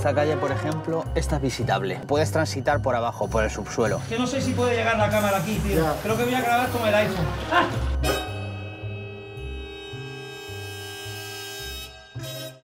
esta calle, por ejemplo, esta es visitable. Puedes transitar por abajo, por el subsuelo. Que no sé si puede llegar la cámara aquí, tío. Creo que voy a grabar con el iPhone. ¡Ah!